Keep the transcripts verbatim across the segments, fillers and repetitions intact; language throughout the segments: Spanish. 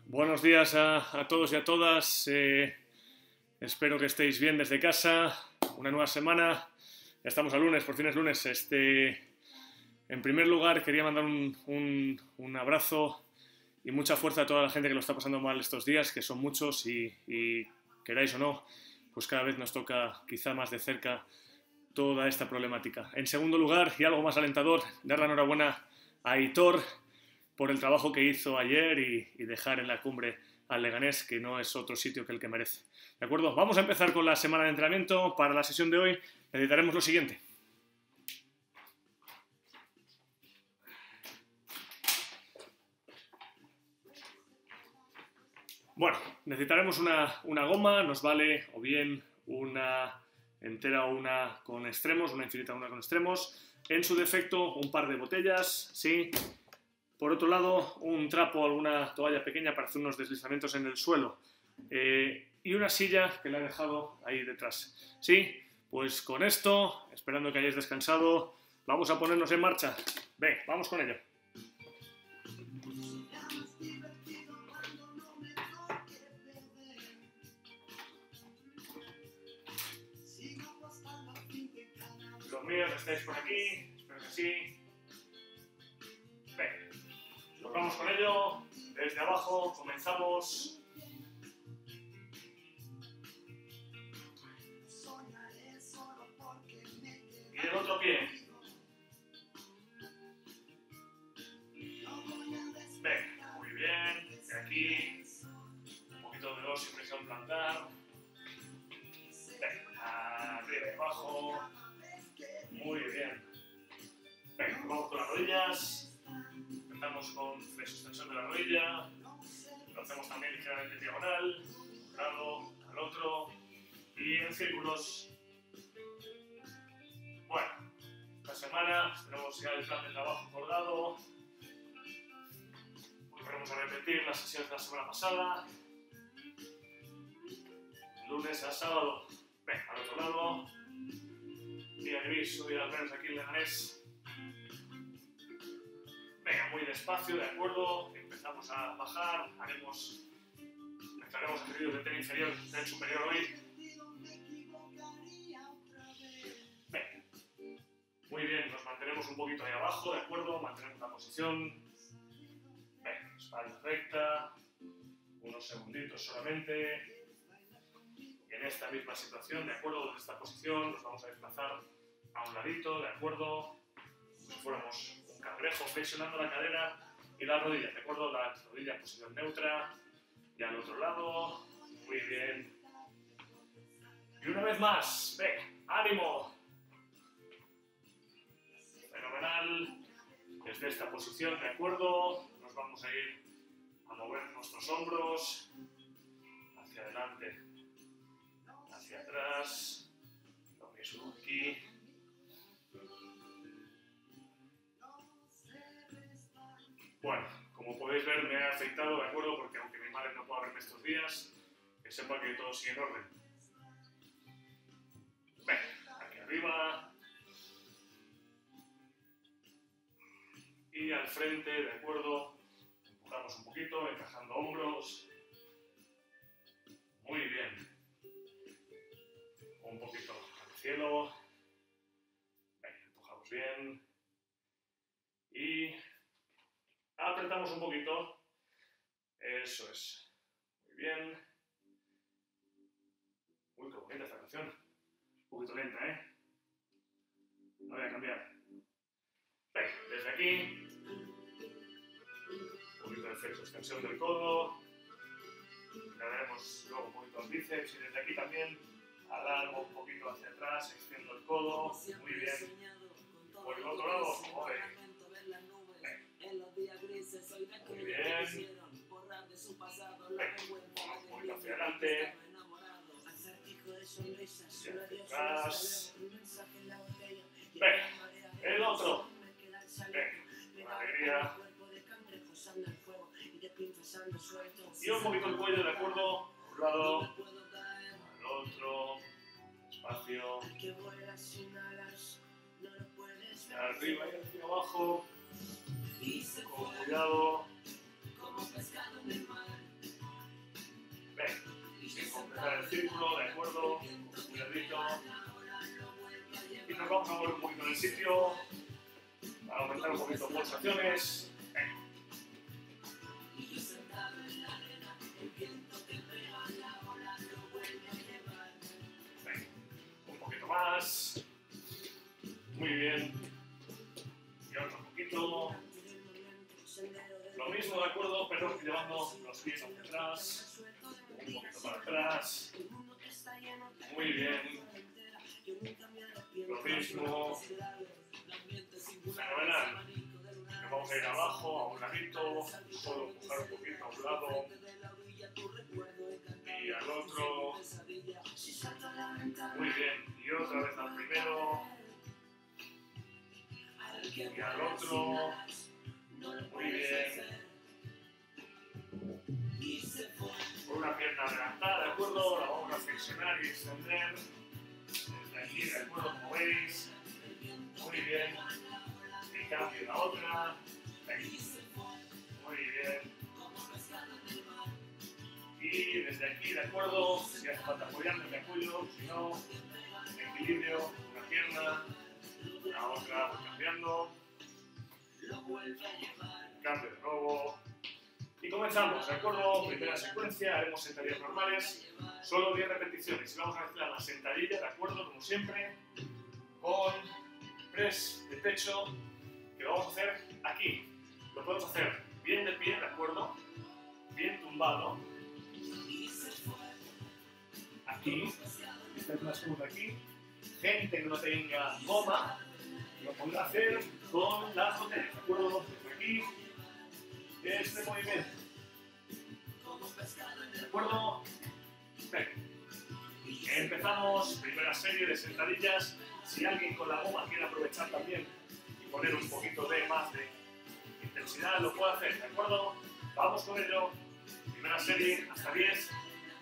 Buenos días a, a todos y a todas. Eh, espero que estéis bien desde casa. Una nueva semana. Ya estamos a lunes, por fin es lunes. Este, en primer lugar, quería mandar un, un, un abrazo y mucha fuerza a toda la gente que lo está pasando mal estos días, que son muchos y, y queráis o no, pues cada vez nos toca quizá más de cerca toda esta problemática. En segundo lugar, y algo más alentador, dar la enhorabuena a Aitor por el trabajo que hizo ayer y, y dejar en la cumbre al Leganés, que no es otro sitio que el que merece. ¿De acuerdo? Vamos a empezar con la semana de entrenamiento. Para la sesión de hoy necesitaremos lo siguiente. Bueno, necesitaremos una, una goma, nos vale o bien una entera o una con extremos, una infinita o una con extremos. En su defecto, un par de botellas, ¿sí? Por otro lado, un trapo o alguna toalla pequeña para hacer unos deslizamientos en el suelo. Eh, y una silla que la he dejado ahí detrás. ¿Sí? Pues con esto, esperando que hayáis descansado, vamos a ponernos en marcha. Ven, vamos con ello. Los míos estáis por aquí, espero que sí. Ven. Tocamos con ello, desde abajo, comenzamos. Y el otro pie. Ven, muy bien, de aquí, un poquito de dos sin presión plantar. Ven, arriba y abajo. Muy bien. Ven, vamos con las rodillas. Empezamos con flexo-extensión de la rodilla, lo hacemos también ligeramente en diagonal, de un lado al otro y en círculos. Bueno, esta semana tenemos ya el plan de trabajo acordado. Volveremos a repetir las sesiones de la semana pasada. Lunes a sábado, ven al otro lado. Día gris, subir al menos aquí en Leganés. Venga, muy despacio, de acuerdo, empezamos a bajar, haremos, mezclaremos ejercicios de tren inferior y tren superior hoy. Venga, muy bien, nos mantenemos un poquito ahí abajo, de acuerdo, mantenemos la posición. Venga, espalda recta, unos segunditos solamente. Y en esta misma situación, de acuerdo, desde esta posición nos vamos a desplazar a un ladito, de acuerdo, como si fuéramos cangrejo, flexionando la cadera y las rodillas, ¿de acuerdo? La rodilla en posición neutra y al otro lado, muy bien. Y una vez más, ven, ánimo. Fenomenal. Desde esta posición, ¿de acuerdo? Nos vamos a ir a mover nuestros hombros hacia adelante, hacia atrás, lo mismo aquí. Bueno, como podéis ver me he afeitado, ¿de acuerdo? Porque aunque mi madre no pueda verme estos días, que sepa que todo sigue en orden. Ven, aquí arriba. Y al frente, ¿de acuerdo? Empujamos un poquito, encajando hombros. Muy bien. Un poquito al cielo. Ven, empujamos bien. Y apretamos un poquito. Eso es. Muy bien. Uy, qué bonita esta canción. Un poquito lenta, ¿eh? No voy a cambiar. Ven, desde aquí. Un poquito de flexo, extensión del codo. Le daremos luego un poquito al bíceps. Y desde aquí también alargo un poquito hacia atrás, extiendo el codo. Muy bien. Por el otro lado, joder. Muy bien. Vamos un poquito hacia adelante. Hacia atrás. Ven, el otro. Ven, con alegría. Y un poquito el cuello, ¿de acuerdo? Un lado, al otro. Despacio. Hacia arriba y hacia abajo. Con cuidado. el sitio, para aumentar un poquito pulsaciones. Venga. Venga. Un poquito más. Muy bien. Y otro poquito. Lo mismo, ¿de acuerdo? Pero llevando los pies hacia atrás. Un poquito para atrás. Muy bien. Lo mismo. Fenomenal. Vamos a ir abajo, a un ladito. Puedo empujar un poquito a un lado. Y al otro. Muy bien. Y otra vez al primero. Y al otro. Muy bien. Con una pierna adelantada, ¿de acuerdo? La vamos a flexionar y extender. Desde aquí, ¿de acuerdo? Como veis. Muy bien. Y cambio la otra. Muy bien. Y desde aquí, ¿de acuerdo? Si hace falta apoyarme, me apoyo. Si no, equilibrio. Una pierna. La otra, voy cambiando. Cambio de nuevo. Y comenzamos, ¿de acuerdo? Primera secuencia, haremos sentadillas normales, solo diez repeticiones. Y vamos a mezclar la sentadilla, ¿de acuerdo? Como siempre, con press de pecho, que lo vamos a hacer aquí. Lo podemos hacer bien de pie, ¿de acuerdo? Bien tumbado. Aquí, esta es más cómoda aquí. Gente que no tenga goma, lo podrá hacer con las botellas, ¿de acuerdo? Desde aquí. Este movimiento. ¿De acuerdo? Venga. Empezamos, primera serie de sentadillas. Si alguien con la goma quiere aprovechar también y poner un poquito de más de intensidad, lo puede hacer, ¿de acuerdo? Vamos con ello. Primera serie, hasta diez.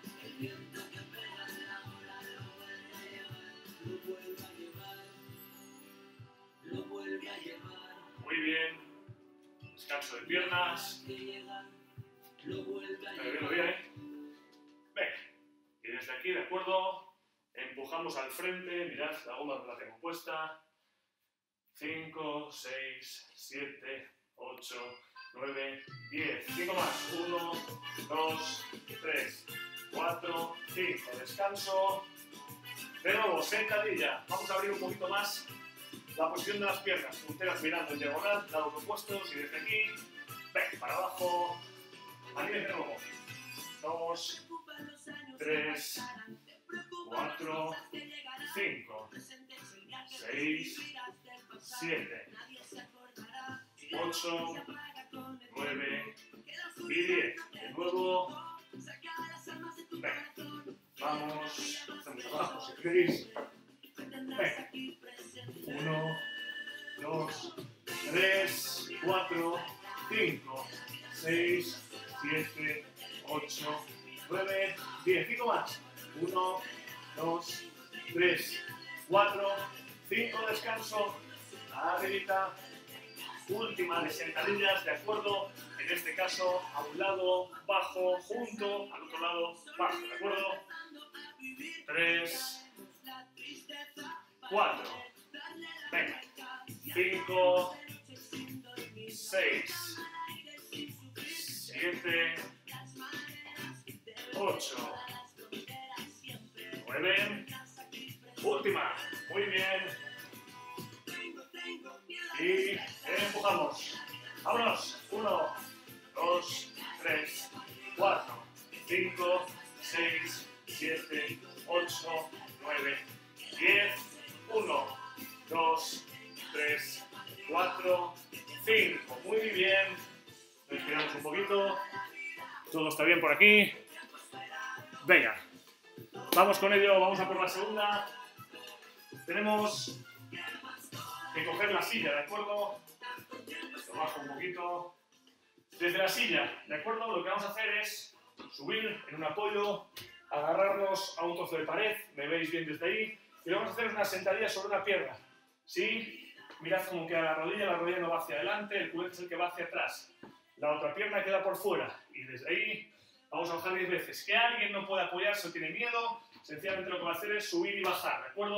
Muy bien. Descanso de piernas. Me viene bien, ¿eh? Venga. Y desde aquí, ¿de acuerdo? Empujamos al frente. Mirad, la goma la tengo puesta. cinco, seis, siete, ocho, nueve, diez. cinco más. uno, dos, tres, cuatro, cinco. Descanso. De nuevo, sentadilla. Vamos a abrir un poquito más la posición de las piernas. Punteras mirando en diagonal, lados opuestos. Y desde aquí, ven, para abajo. Aquí de nuevo. dos, tres, cuatro, cinco, seis, siete, ocho, nueve y diez. De nuevo. Ven. Vamos. Hacemos abajo si queréis. Ven. uno, dos, tres, cuatro, cinco, seis, siete, ocho, nueve, diez. cinco más. uno, dos, tres, cuatro, cinco. Descanso. Arribita. Última de sentadillas, ¿de acuerdo? En este caso, a un lado, bajo, junto, al otro lado, bajo, ¿de acuerdo? tres, cuatro. Venga. cinco, seis, siete, ocho, nueve. Última. Muy bien. Y empujamos. Vámonos. uno, dos, tres, cuatro, cinco, seis, siete, ocho, nueve, diez. uno, dos, tres, cuatro, cinco. Muy bien. Respiramos un poquito. Todo está bien por aquí. Venga. Vamos con ello. Vamos a por la segunda. Tenemos que coger la silla, ¿de acuerdo? Lo bajo un poquito. Desde la silla, ¿de acuerdo? Lo que vamos a hacer es subir en un apoyo, agarrarnos a un trozo de pared, me veis bien desde ahí, y vamos a hacer una sentadilla sobre una pierna. ¿Sí? Mirad cómo queda la rodilla, la rodilla no va hacia adelante, el culete es el que va hacia atrás. La otra pierna queda por fuera, y desde ahí vamos a bajar diez veces. Que alguien no puede apoyarse o tiene miedo, sencillamente lo que va a hacer es subir y bajar, ¿de acuerdo?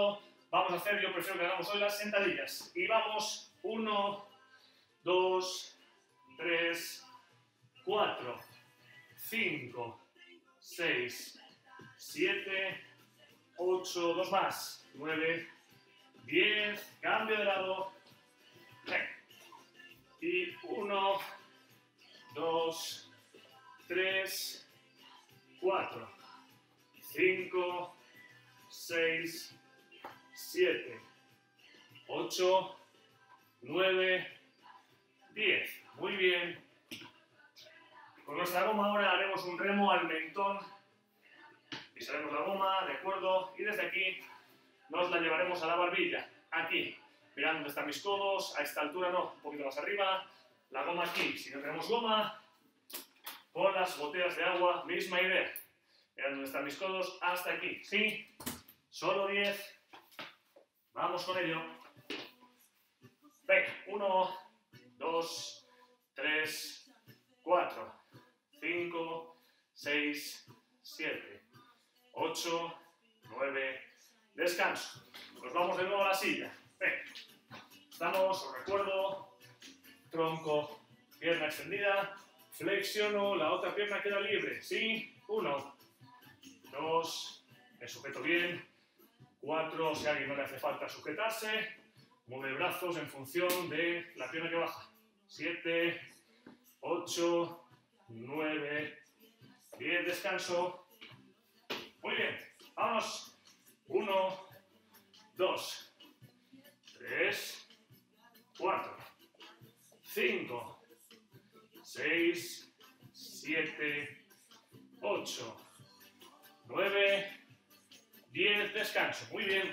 vamos a hacer, yo prefiero que hagamos hoy las sentadillas. Y vamos, uno, dos, tres, cuatro, cinco, seis, siete, ocho, dos más, nueve, diez, cambio de lado. Venga. Y uno, dos, tres, cuatro, cinco, seis, siete, ocho, nueve, diez. Muy bien. Con nuestra goma ahora haremos un remo al mentón. Pisaremos la goma, ¿de acuerdo? Y desde aquí nos la llevaremos a la barbilla. Aquí, mirando dónde están mis codos, a esta altura no, un poquito más arriba. La goma aquí. Si no tenemos goma, con las botellas de agua, misma idea. Mirando dónde están mis codos, hasta aquí. ¿Sí? Solo diez. Vamos con ello. Venga, uno, dos, tres, cuatro, cinco, seis, siete, ocho, nueve, descanso. Nos vamos de nuevo a la silla. Venga. Estamos, os recuerdo, tronco, pierna extendida, flexiono, la otra pierna queda libre. ¿Sí? Uno, dos, me sujeto bien. Cuatro, si a alguien no le hace falta sujetarse, mueve brazos en función de la pierna que baja. Siete, ocho, nueve, diez, descanso. Muy bien, vamos. Uno, dos, tres, cuatro, cinco, seis, siete, ocho, nueve, diez, descanso. Muy bien.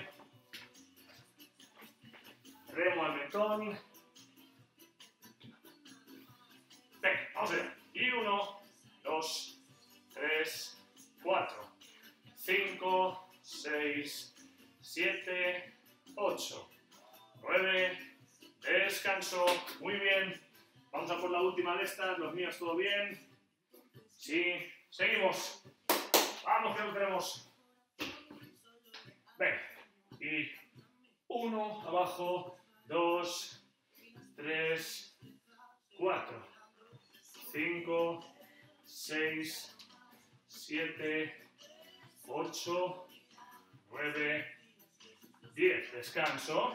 Remo al mentón. Venga, vamos allá. Y uno, dos, tres, cuatro, cinco, seis, siete, ocho, nueve, descanso. Muy bien. Vamos a por la última de estas. Los míos, ¿todo bien? Sí. Seguimos. Vamos, que lo tenemos. Venga, y uno, abajo, dos, tres, cuatro, cinco, seis, siete, ocho, nueve, diez. Descanso.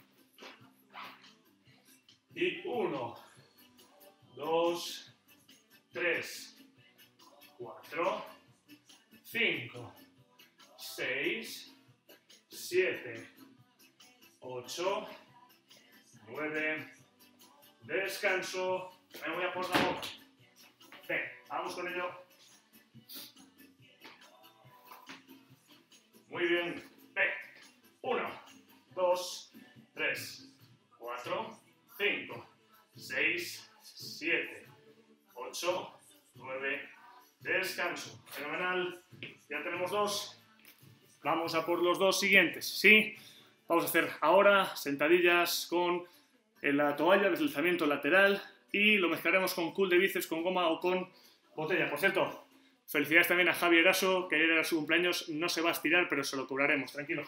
Y uno, dos, tres, cuatro, cinco, seis, siete, ocho, nueve, descanso. Me voy a por la boca. Venga, vamos con ello. Muy bien. Venga. Uno, dos, tres, cuatro, cinco, seis, siete, ocho, nueve, descanso. Fenomenal. Ya tenemos dos. Vamos a por los dos siguientes, ¿sí? Vamos a hacer ahora sentadillas con la toalla, deslizamiento lateral y lo mezclaremos con curl de bíceps, con goma o con botella. Por cierto, felicidades también a Javi Eraso, que ayer era su cumpleaños, no se va a estirar, pero se lo cobraremos, tranquilo.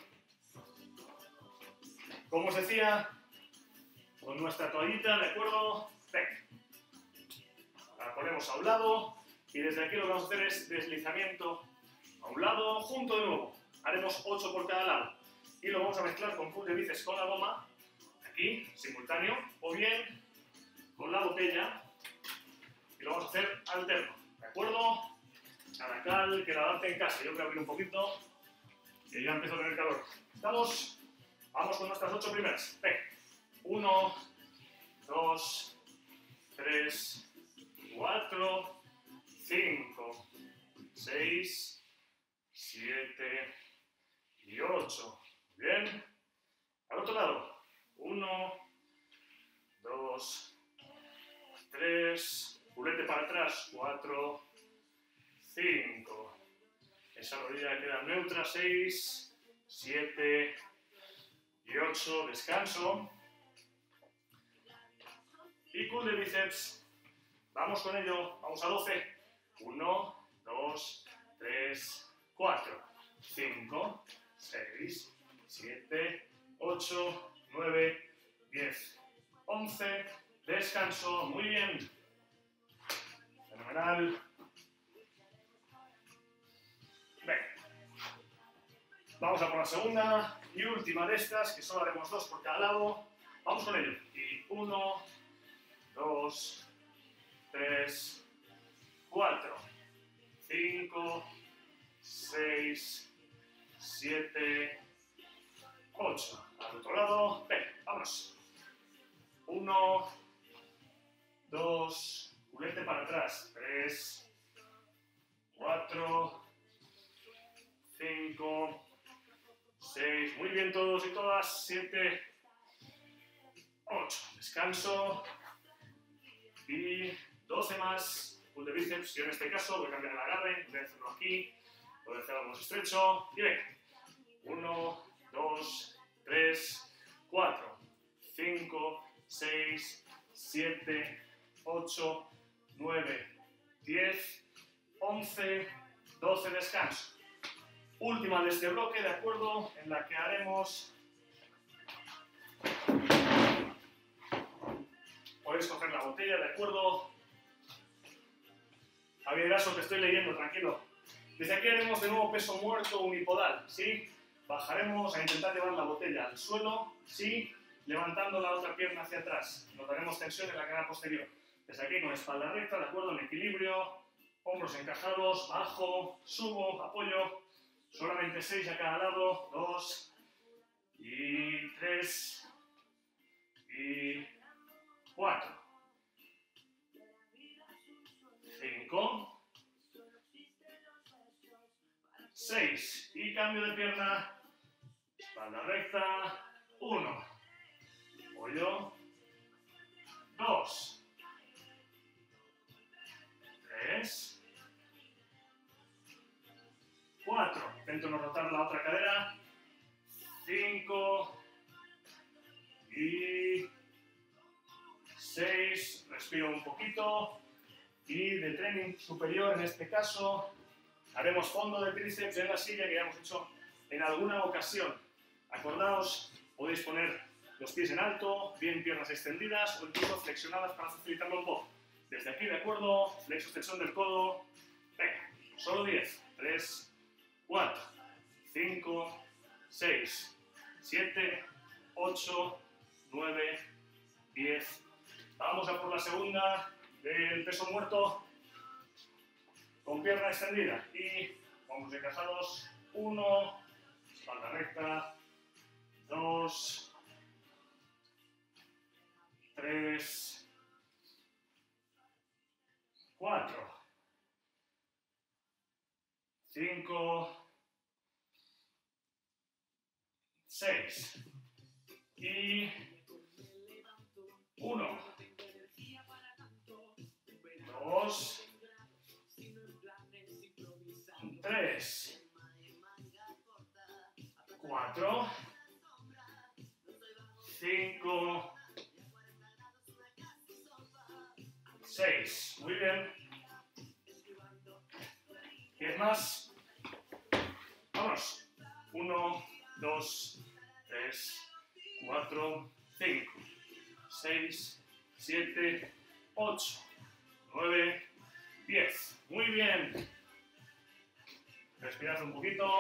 Como os decía, con nuestra toallita, ¿de acuerdo? Venga. La ponemos a un lado y desde aquí lo que vamos a hacer es deslizamiento a un lado, junto de nuevo. Haremos ocho por cada lado. Y lo vamos a mezclar con curl de bíceps con la goma, aquí, simultáneo, o bien con la botella. Y lo vamos a hacer alterno, ¿de acuerdo? Cada cal que la adapte en casa. Yo voy a abrir un poquito, que ya empiezo a tener calor. ¿Estamos? Vamos con nuestras ocho primeras. Venga. Uno, dos, tres, cuatro, cinco, seis, siete y ocho. Bien. Al otro lado. Uno, dos, tres, culete para atrás. Cuatro, cinco. Esa rodilla queda neutra. Seis, siete y ocho. Descanso. Y curl de bíceps. Vamos con ello. Vamos a doce. Uno, dos, tres, cuatro, cinco, seis, siete, descanso, muy bien. Fenomenal. Venga. Vamos a por la segunda y última de estas, que solo haremos dos por cada lado. Vamos con ello. Y uno, dos, tres, cuatro, cinco, seis, siete, ocho. Al otro lado. Venga, vámonos. Uno, dos, culete para atrás. Tres, cuatro, cinco, seis. Muy bien todos y todas. Siete, ocho. Descanso. Y doce más. Pull de bíceps. Yo en este caso voy a cambiar el agarre. Voy a hacerlo aquí. Voy a hacerlo más estrecho. Y venga. Uno, dos, tres, cuatro, cinco, seis, siete, ocho, nueve, diez, once, doce, descanso. Última de este bloque, ¿de acuerdo? En la que haremos... Podéis coger la botella, ¿de acuerdo? Javier Eraso, que estoy leyendo, tranquilo. Desde aquí haremos de nuevo peso muerto unipodal, ¿sí? Bajaremos a intentar llevar la botella al suelo, ¿sí? Levantando la otra pierna hacia atrás. Notaremos tensión en la cadera posterior. Desde aquí con espalda recta, ¿de acuerdo? En equilibrio, hombros encajados, bajo, subo, apoyo. Solamente seis a cada lado, dos, y tres, y cuatro, cinco, seis, y cambio de pierna, espalda recta, uno, apoyo, dos, tres, cuatro, intento no rotar la otra cadera, cinco, y seis, respiro un poquito, y de tren superior en este caso, haremos fondo de tríceps en la silla que ya hemos hecho en alguna ocasión. Acordaos, podéis poner los pies en alto, bien piernas extendidas o incluso flexionadas para facilitarlo un poco. Desde aquí, ¿de acuerdo? Flexo, extensión del codo. Venga, solo diez. tres, cuatro, cinco, seis, siete, ocho, nueve, diez. Vamos a por la segunda del peso muerto con pierna extendida. Y vamos encajados. uno, espalda recta. dos, tres, cuatro, cinco, seis y uno, dos, tres, cuatro, cinco, seis. Muy bien. diez más. Vámonos. uno, dos, tres, cuatro, cinco, seis, siete, ocho, nueve, diez. Muy bien. Respirad un poquito.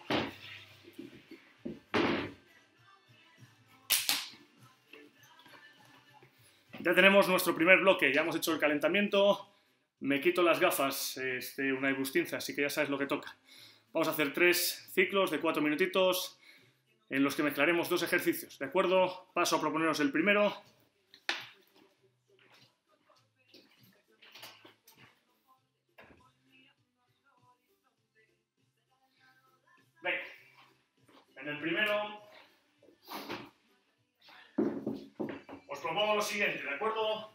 Ya tenemos nuestro primer bloque, ya hemos hecho el calentamiento. Me quito las gafas, este, una ibustinza, así que ya sabes lo que toca. Vamos a hacer tres ciclos de cuatro minutitos en los que mezclaremos dos ejercicios, ¿de acuerdo? Paso a proponeros el primero. Venga, en el primero os propongo lo siguiente, ¿de acuerdo?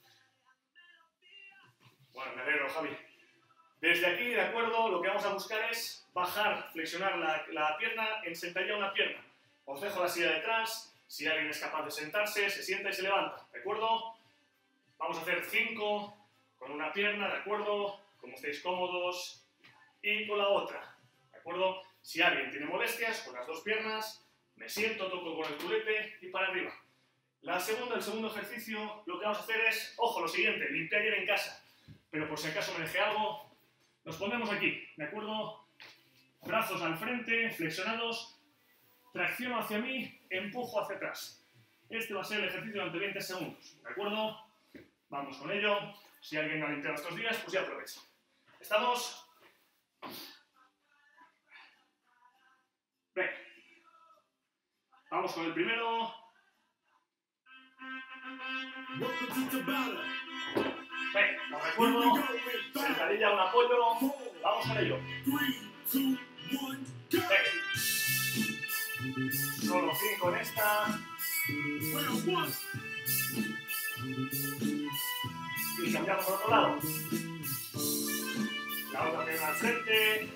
Bueno, me alegro, Javi. Desde aquí, ¿de acuerdo? Lo que vamos a buscar es bajar, flexionar la, la pierna en sentadilla una pierna. Os dejo la silla detrás. Si alguien es capaz de sentarse, se sienta y se levanta, ¿de acuerdo? Vamos a hacer cinco con una pierna, ¿de acuerdo? Como estéis cómodos. Y con la otra, ¿de acuerdo? Si alguien tiene molestias con las dos piernas, me siento, toco con el culete y para arriba. La segunda, el segundo ejercicio, lo que vamos a hacer es, ojo, lo siguiente, limpié ayer en casa, pero por si acaso me dejé algo, nos ponemos aquí, ¿de acuerdo? Brazos al frente, flexionados, tracciono hacia mí, empujo hacia atrás. Este va a ser el ejercicio durante veinte segundos, ¿de acuerdo? Vamos con ello. Si alguien no ha limpiado estos días, pues ya aprovecha. ¿Estamos? Venga. Vamos con el primero. Venga, os recuerdo, sentadilla, un apoyo. Vamos con ello. Venga. Solo cinco en esta. Y cambiamos al otro lado. La otra pierna al frente.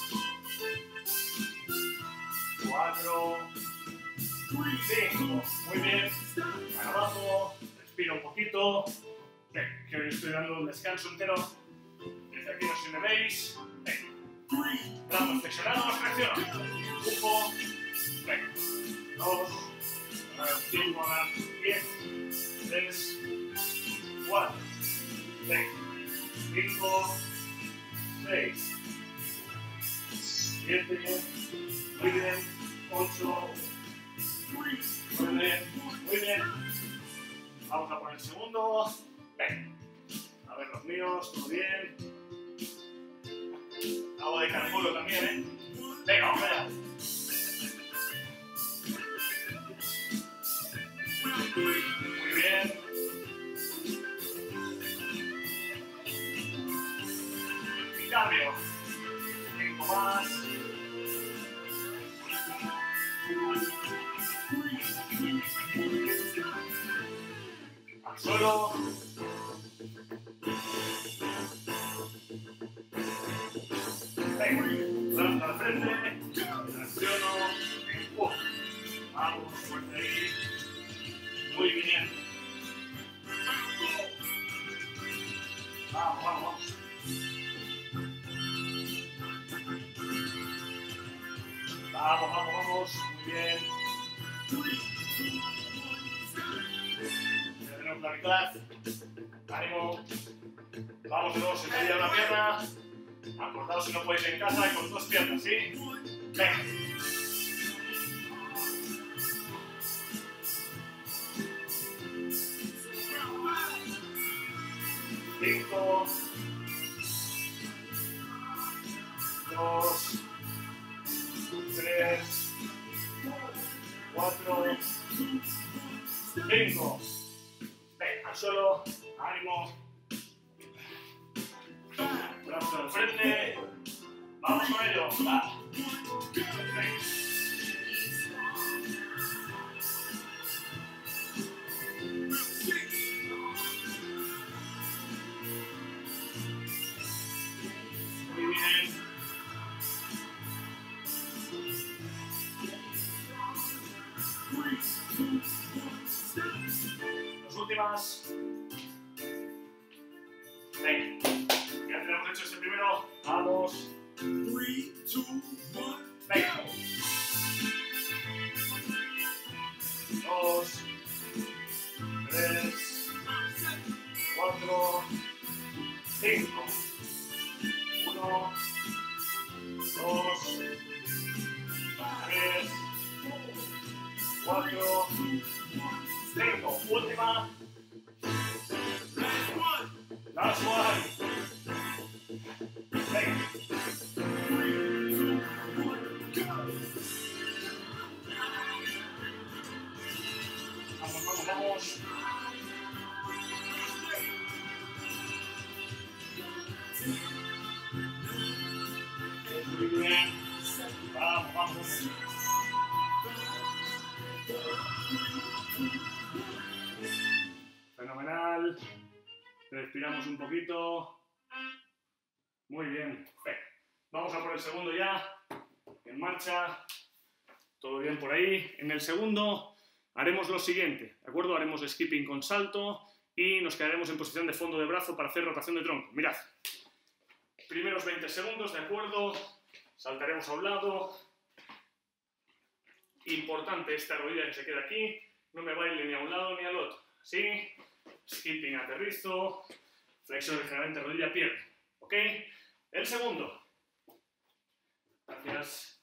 Cuatro. Cinco. Muy bien. Para abajo. Respira un poquito. Ven, que hoy estoy dando un descanso entero. Desde aquí no sé si me veis. Ven. Brazos flexionados, flexiona. Empujo. Ven. Dos. Cinco. Diez. Tres. Cuatro. Ven. Cinco. Seis. Siete. Muy bien. Ocho. Nueve. Muy bien. Vamos a por el segundo. Ven. A ver los míos. Todo bien. Hago de caracolo también, ¿eh? Venga, vamos allá. Muy bien. Y cambio. Cinco más. Al suelo. Venga, brazo al frente, tracciono, empujo. Vamos, fuerte ahí. Muy bien. Vamos, vamos, vamos. Vamos, vamos, vamos. Muy bien. Ya tenemos la mitad. Ánimo. Vamos de nuevo, sentadilla una pierna. Acordaos si no podéis en casa con dos piernas, ¿sí? Venga. Cinco. Dos. Tres. Cuatro. Cinco. Venga, al suelo. Ánimo. Brazo al frente. Vamos con ello. Va. Venga. Muy bien. Las últimas. Venga. Ya tenemos hecho este primero. Vamos. Venga. Dos. Tres. Cuatro. Cinco. Uno. Dos. Tres. Cuatro. Cinco. Última. Last one. Venga. Vamos, vamos, vamos. Muy bien. Vamos, vamos. Fenomenal. Respiramos un poquito. Muy bien. Venga. Vamos a por el segundo ya. En marcha. Todo bien por ahí. En el segundo haremos lo siguiente, ¿de acuerdo? Haremos skipping con salto y nos quedaremos en posición de fondo de brazo para hacer rotación de tronco. Mirad. Primeros veinte segundos, ¿de acuerdo? Saltaremos a un lado. Importante esta rodilla que se queda aquí. no me baile ni a un lado ni al otro. Así, skipping, aterrizo, flexión ligeramente rodilla, pierna. ¿Ok? El segundo. Gracias.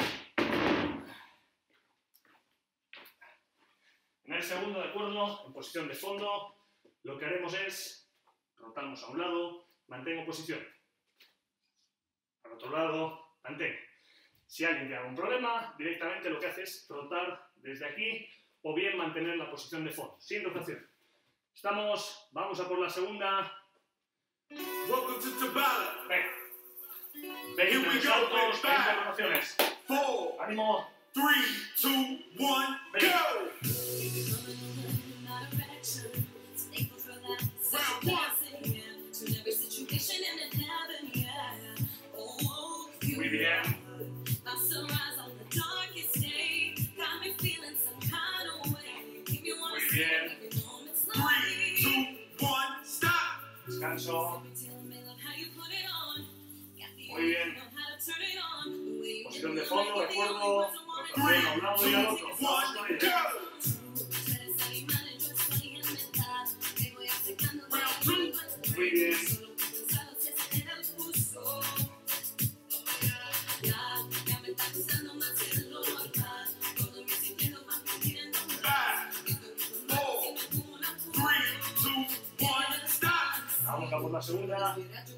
En el segundo, de acuerdo, en posición de fondo, lo que haremos es, rotamos a un lado, mantengo posición. Al otro lado, mantengo. Si alguien tiene algún problema, directamente lo que hace es rotar desde aquí o bien mantener la posición de fondo, sin rotación. Estamos, vamos a por la segunda. Venga. veinte saltos, veinte rotaciones. ¡Ánimo! tres, dos, uno, go! Round one. Muy bien. Muy bien. three, two, one, stop! Descanso. Muy bien. Posición de fondo, de acuerdo. Rotación a un lado y al otro. Vamos con ella. Muy bien. Vamos a por la segunda.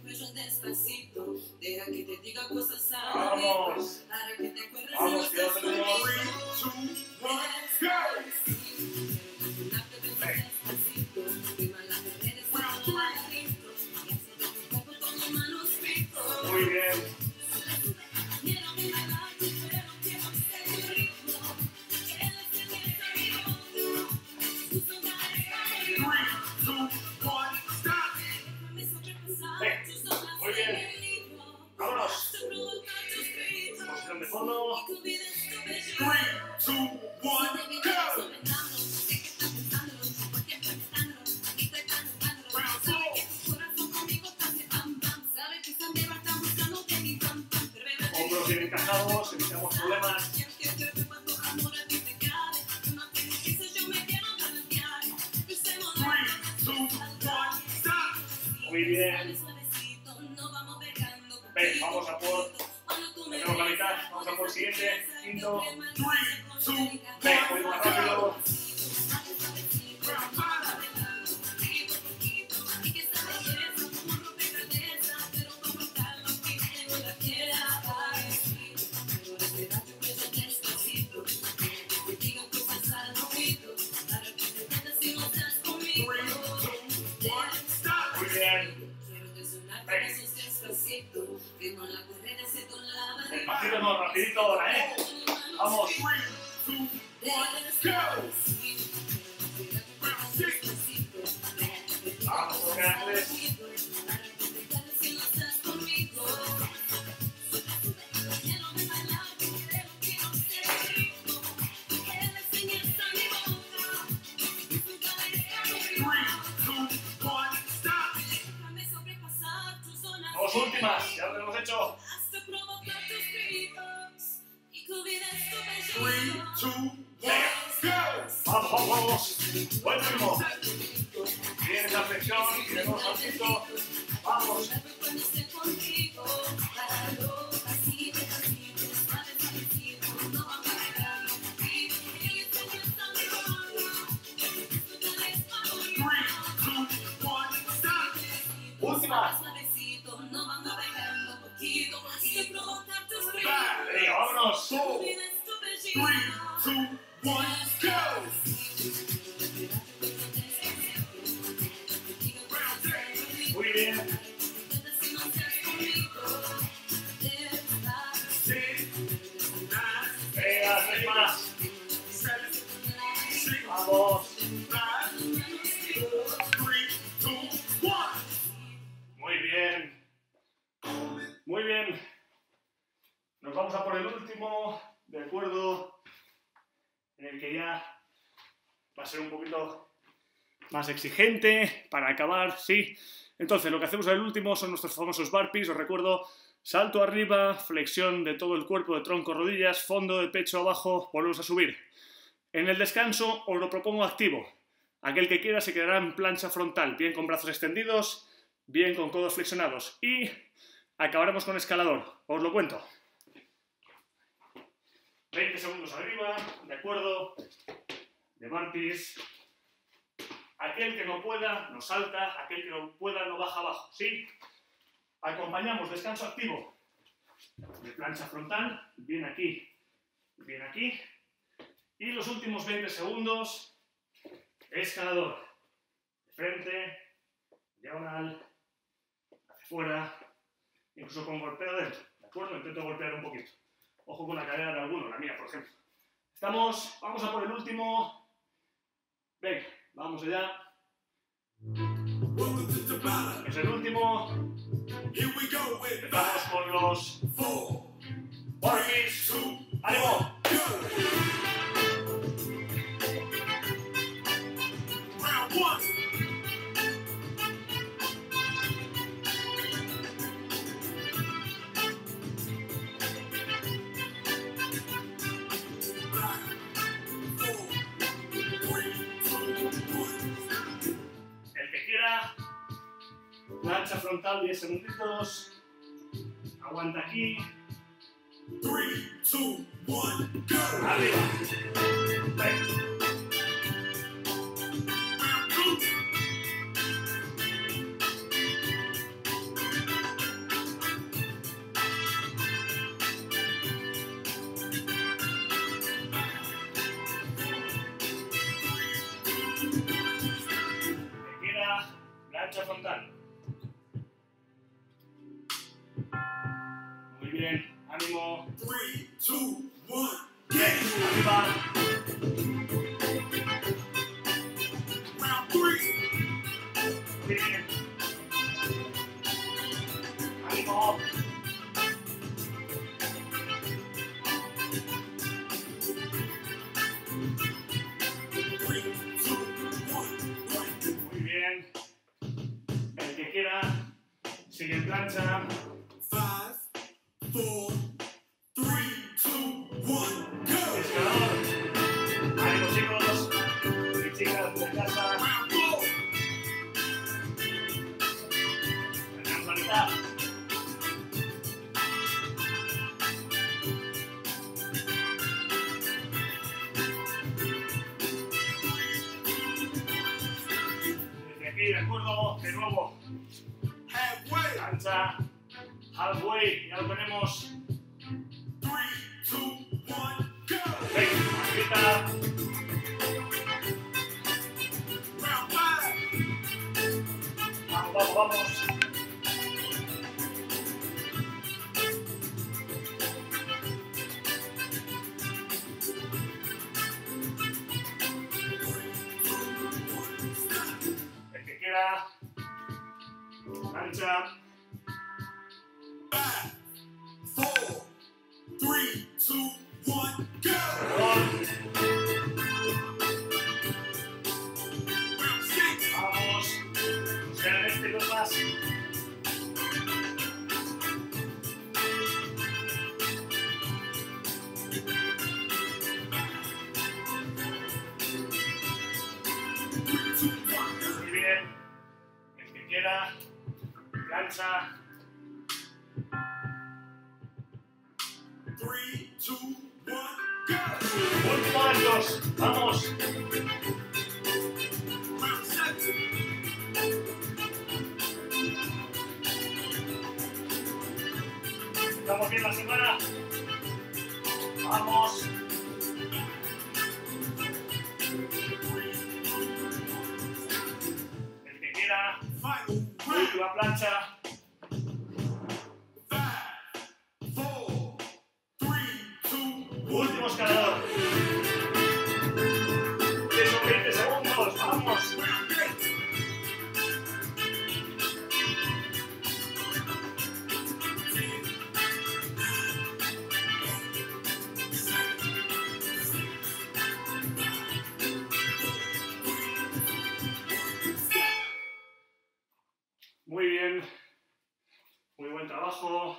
Vamos. Vamos, que ya tenemos. Muy bien. Muy bien. Vámonos. Posición de fondo. three, two, one, go! Hombros bien encajados, evitamos problemas. Muy bien. Ven, vamos a por. Tenemos la mitad. Vamos a por el siguiente. Quinto. three, two, Ven, muy más rápido. Muy bien. Despacito, no, rapidito ahora, ¿eh? Vamos. three, two, one, go! Vamos, con grandes. Dos últimas, ya lo hemos hecho. three, two, one, go! Vamos, vamos, vamos. Buen ritmo. Bien esa flexión, tenemos saltito. Vamos. Última. Venga, vámonos. four, three, two, one, go! Muy bien. Venga, seis más. Vamos. Muy bien. Muy bien. Nos vamos a por el último, de acuerdo, en el que ya va a ser un poquito más exigente para acabar, sí. Entonces, lo que hacemos en el último son nuestros famosos burpees. Os recuerdo, salto arriba, flexión de todo el cuerpo, de tronco, rodillas, fondo de pecho abajo, volvemos a subir. En el descanso os lo propongo activo. Aquel que quiera se quedará en plancha frontal, bien con brazos extendidos, bien con codos flexionados. Y acabaremos con escalador. Os lo cuento. veinte segundos arriba, ¿de acuerdo? De burpees. Aquel que no pueda, no salta. Aquel que no pueda, no baja abajo. ¿Sí? Acompañamos descanso activo de plancha frontal, bien aquí, bien aquí. Y los últimos veinte segundos, escalador. De frente, diagonal, hacia afuera, incluso con golpeo dentro. ¿De acuerdo? Intento golpear un poquito. Ojo con la cadera de alguno, la mía, por ejemplo. Estamos, vamos a por el último. Venga, vamos allá. Es el último. Empezamos con los burpees. ¡Ánimo! Plancha frontal, diez segunditos. Aguanta aquí. tres, dos, uno, go. Arriba. Ven. Me queda plancha frontal. Muy bien, ánimo. tres, dos, uno, ven, arriba. Muy bien. Ánimo. Muy bien. El que quiera, sigue en plancha. Four, three, two, one, go. Escalador. Ánimo, chicos y chicas de casa. Tenemos la mitad. Desde aquí, de acuerdo, de nuevo. Plancha. Halfway, ya lo tenemos. tres, dos, uno, go. Venga, arriba. Vamos, vamos, vamos. El que quiera. Plancha. five, four, three, two, one, go! Vamos, nos quedan este y dos más. Muy bien, el que quiera, plancha. tres, dos, uno, go. Último de estos. Vamos. Estamos bien la semana. Vamos. El que quiera. Última plancha. Último escalador. veinte segundos. Vamos. Muy bien. Muy buen trabajo.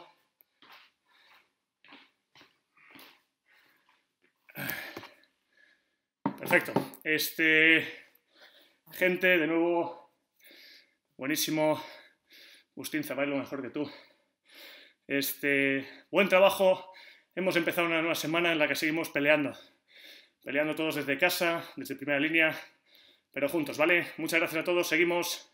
Perfecto. Este, gente, de nuevo, buenísimo. Agustín Zabay, lo mejor que tú. Este, buen trabajo. Hemos empezado una nueva semana en la que seguimos peleando. Peleando todos desde casa, desde primera línea, pero juntos, ¿vale? Muchas gracias a todos. Seguimos.